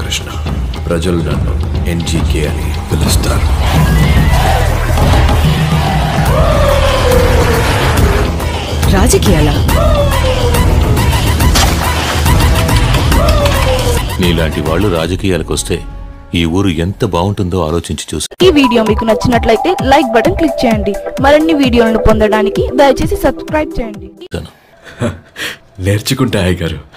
కృష్ణ. ప్రజలు నన్ను ఎన్జీకే అని పిలుస్తారు. రాజకీయాలా? నీలాంటి వాళ్ళు రాజకీయాలకు వస్తే ఈ ఊరు ఎంత బాగుంటుందో ఆలోచించి చూసి. ఈ వీడియో మీకు నచ్చినట్లయితే లైక్ బటన్ క్లిక్ చేయండి. మరిన్ని వీడియోలను పొందడానికి దయచేసి సబ్స్క్రైబ్ చేయండి. నేర్చుకుంటా అయ్య గారు.